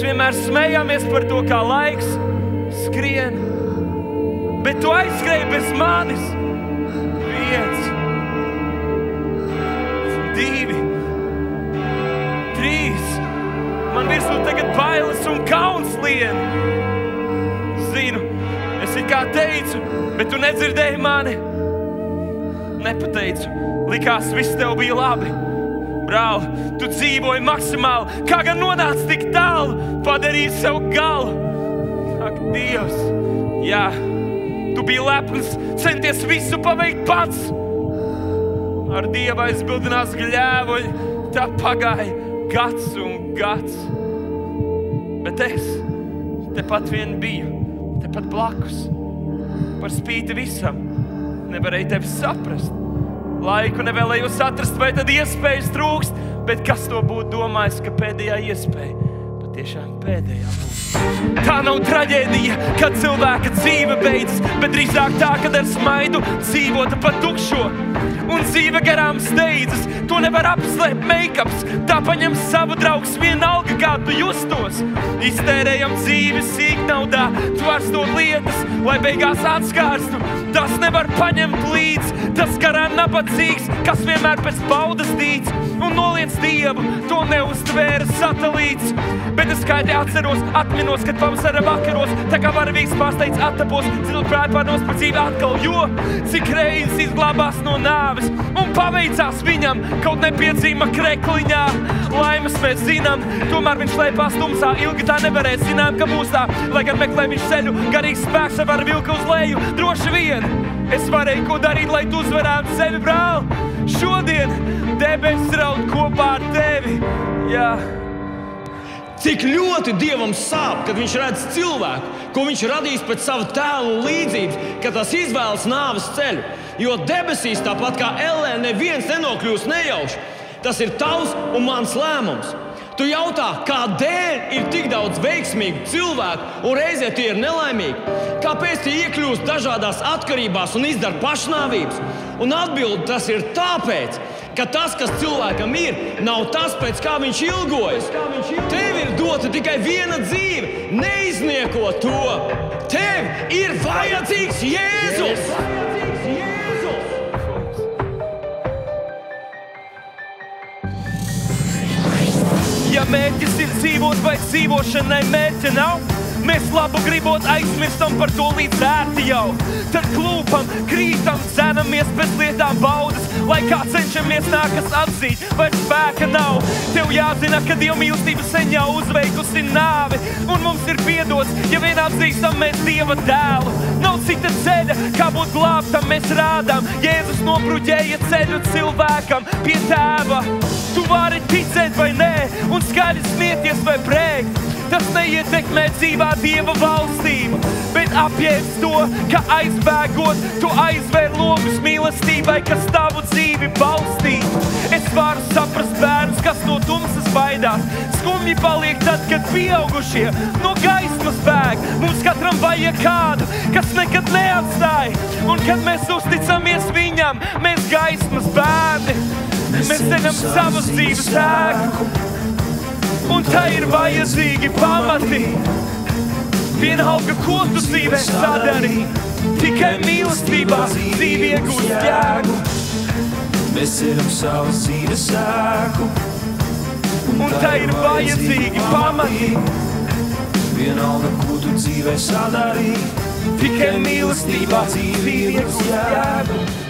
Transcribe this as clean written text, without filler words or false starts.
Mēs vienmēr smējāmies par to, kā laiks skrien, bet tu aizskrēji bez manis. 1, 2, 3. Man virsū tagad bailes un kauns lien. Zinu, es it kā teicu, bet tu nedzirdēji mani. Nepateicu, likās viss tev bija labi. Brāl, tu dzīvoji maksimāli, kā gan nonāc tik tālu, padarīji sev galu. Ak, Dievs, jā, tu biji lepns, centies visu paveikt pats. Ar Dieva aizbildinās gļēvoļi, tā pagāja gads un gads. Bet es tepat vien biju, tepat blakus. Par spīti visam nevarēju tevi saprast. Laiku nevēlējos atrast, vai tad iespējas trūkst, bet kas to būtu domājis, ka pēdējā iespēja patiešām pēdējā būs. Tā nav traģēdija, kad cilvēka dzīve beidzas, bet drīzāk tā, kad ar smaidu dzīvota pa tukšo. Un dzīve garām steidzas, to nevar apslēpt make-ups. Tā paņem savu draugs vienalga, kā tu justos. Iztērējam dzīvi sīknaudā, tvarstot lietas, lai beigās atskārstu. Tas nevar paņemt līdz, tas garā nabadzīgs, kas vienmēr pēc baudas dīts. Un noliec Dievu, to neuztvēra satelīts. Bet es skaidri atceros, atminos, kad pavasara vakaros, tā kā varavīgs pārsteidz attapos, cilprāji pārnos par dzīvi atkal, jo cik reizes izglābās no nāves un paveicās viņam, kaut nepiedzīma krekliņā. Laimes mēs zinām, tomēr viņš slēpās tumsā, ilgi tā nevarēs, zinām, ka būs tā, lai gan meklē viņš ceļu, garīgs spēks var vilka uz leju, droši vien. Es varēju ko darīt, lai tu uzvarētu sevi, brāl. Šodien debesis raud kopā ar tevi, jā. Cik ļoti Dievam sāp, kad viņš redz cilvēku, ko viņš radīs pēc sava tēla un līdzības, kad tas izvēlas nāves ceļu. Jo debesīs, tāpat kā ellē, neviens nenokļūst nejauši. Tas ir tavs un mans lēmums. Tu jautā, kādēļ ir tik daudz veiksmīgu cilvēku un reizē tie ir nelaimīgi? Kāpēc tie iekļūst dažādās atkarībās un izdara pašnāvības? Un atbildi tas ir tāpēc, ka tas, kas cilvēkam ir, nav tas, pēc kā viņš ilgojas. Tev ir dota tikai viena dzīve, neiznieko to. Tev ir vajadzīgs Jēzus! Ja mērķis ir dzīvot vai dzīvošanai mērķa nav, mēs labu gribot aizmirstam par to līdz ērti jau. Tad klūpam, krītam, dzenamies bez lietām baudas, lai kā cenšamies nākas atzīt, vairs spēka nav. Tev jāzina, ka Dieva mīlestība sen jau uzveikusi nāvi, un mums ir piedots, ja vien atzīstam mēs Dieva dēlu. Nav cita ceļa, kā būt glābtam, mēs rādām. Jēzus nobruģēja ceļu cilvēkam pie tēva. Tu vari ticēt vai nē, un skaļi smieties vai brēkt. Tas neietekmē dzīvā Dieva valstību, bet apjēdz to, ka aizbēgot, tu aizvēr logus mīlestībai, kas tavu dzīvi balstītu. Es varu saprast bērnus, kas no tumsas baidās. Skumji paliek tad, kad pieaugušie no gaismas bēg. Mums katram vajag kādu, kas nekad neatstāja. Un kad mēs uzticamies viņam, mēs gaismas bērni. Mēs zinām savas dzīves ēku, un tā ir vajadzīgi pamati. Vienalga, ko tu dzīvē sadarī, tikai mīlestībā dzīve iegūst jēgu. Mēs zinām savas dzīves ēku, un tā ir vajadzīgi pamati. Vienalga, ko tu dzīvē sadarī, tikai mīlestībā dzīve iegūst jēgu.